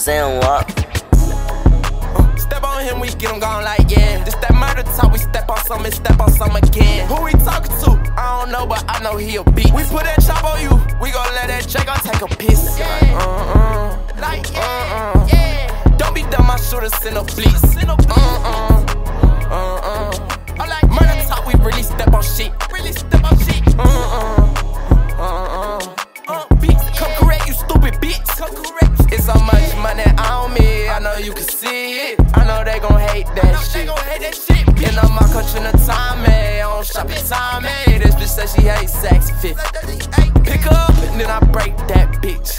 Zenwalk. Step on him, we get him gone like yeah. This that murder talk, we step on some and step on some again. Who we talking to? I don't know, but I know he a beat. We put that chop on you, we gon' let that Draco take a piss. Like yeah. Don't be dumb, I shoulda sent a blitz. I'm like murder talk, we really step on shit. Beats, come correct, you stupid bitch. It's so much money on me, I know you can see it. I know they gon' hate that shit. And I'm my country in the time, I don't shop at time, This bitch says she hates sex fit. Pick her up and then I break that bitch.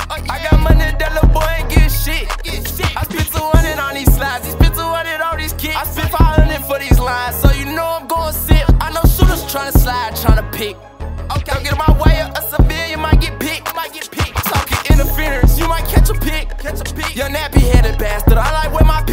I got money, that little boy ain't get shit. I spent 200 on these slides, he spent 200 on these kicks. I spent 500 for these lines, so you know I'm gon' sit. I know shooters tryna slide, tryna pick. Don't get in my way, a civilian might get picked. I'm talking interference, you might catch a pick. You nappy headed bastard, I like where my pick.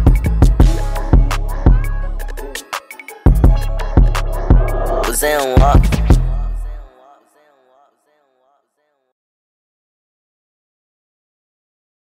Zenwalk.